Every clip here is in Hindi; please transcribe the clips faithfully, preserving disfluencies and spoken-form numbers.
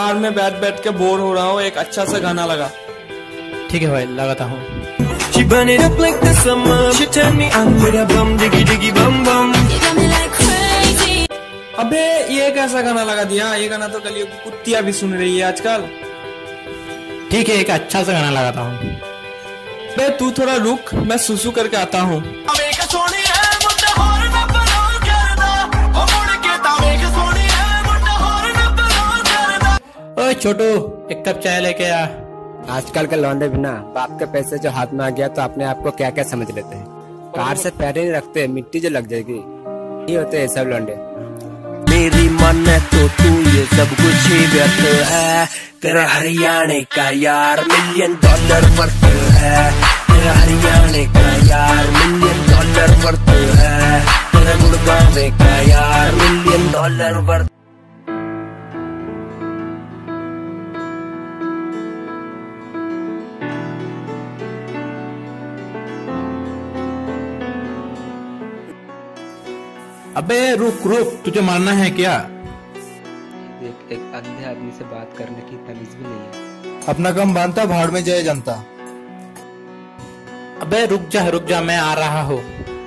यार मैं बैठ बैठ के बोर हो रहा हूँ, एक अच्छा सा गाना लगा। ठीक है भाई, लगाता हूँ। She burn it up like the summer. She turn me on with a bum diggy diggy bum bum. You got me like crazy. अबे ये कैसा गाना लगा दिया? ये गाना तो गलियों की कुत्तियां भी सुन रही है आजकल। ठीक है, एक अच्छा सा गाना लगाता हूँ। बे तू थोड़ा रुक, मैं सुसु करके आता हूँ। ओए छोटू, एक कप चाय लेके आ। आजकल के लौंडे बिना बाप के पैसे जो हाथ में आ गया तो अपने आप को क्या क्या समझ लेते हैं। कार से पैर नहीं रखते, मिट्टी जो लग जाएगी। ये होते हैं सब लौंडे। मेरी मन है तो तू ये सब कुछ ही व्यर्थ है। तेरा हरियाणा का यार मिलियन डॉलर वर्थ है। तेरा हरियाणा का यार मिलियन डॉलर वर्थ है। तेरा गुड़गांव का यार मिलियन डॉलर वर्थ। अबे रुक रुक, तुझे मारना है क्या? देख, एक अंधे आदमी से बात करने की तमीज भी नहीं है। अपना काम बांधता, भाड़ में जाए जनता। अबे रुक जा रुक जा, मैं आ रहा हूँ।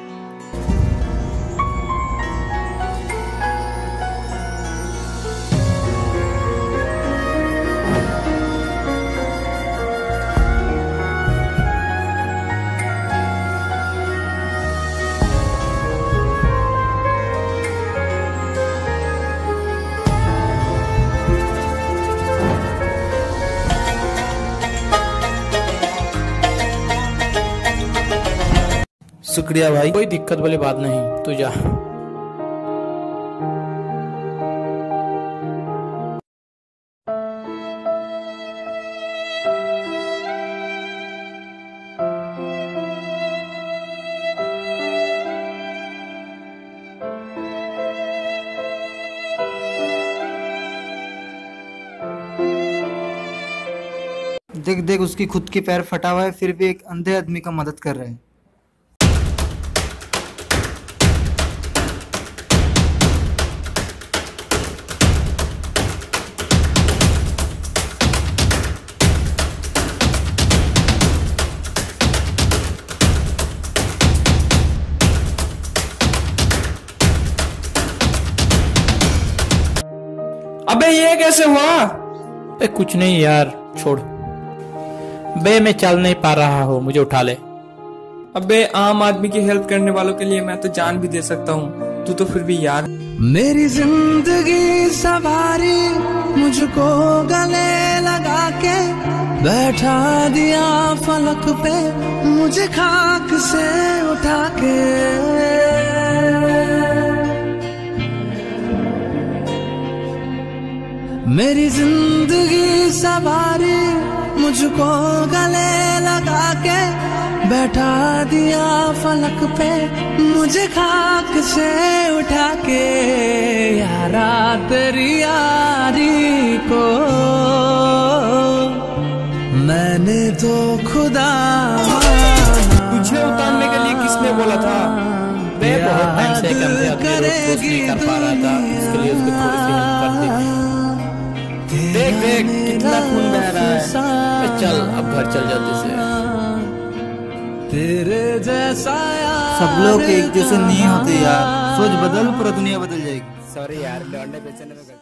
शुक्रिया भाई। कोई दिक्कत वाली बात नहीं, तू जा। देख देख, उसकी खुद की पैर फटा हुआ है, फिर भी एक अंधे आदमी का मदद कर रहे हैं। अबे ये कैसे हुआ? बे कुछ नहीं यार, छोड़। बे मैं चल नहीं पा रहा हूँ, मुझे उठा ले। अबे आम आदमी की हेल्प करने वालों के लिए मैं तो जान भी दे सकता हूँ, तू तो फिर भी यार। मेरी जिंदगी सवारी मुझको गले लगा के बैठा दिया फलक पे मुझे खाक से उठा के। मेरी जिंदगी सवारी मुझको गले लगा के बैठा दिया फलक पे मुझे खाक से उठा के। यारा तेरी यारी को मैंने तो खुदा तुझे उतारने के लिए किसने बोला था? बे बहुत टाइम से एक अंधे आदमी रोड क्रॉस नहीं कर पा रहा था, इसके लिए उसको थोड़ी सी हेल्प कर दी। देख देख कितना खून बह रहा है। चल अब घर चल जाते से। तेरे जैसा सब लोग एक जैसे नहीं होते यार, सोच बदल पूरा दुनिया बदल जाएगी। सॉरी यार, लौंडे बेचने में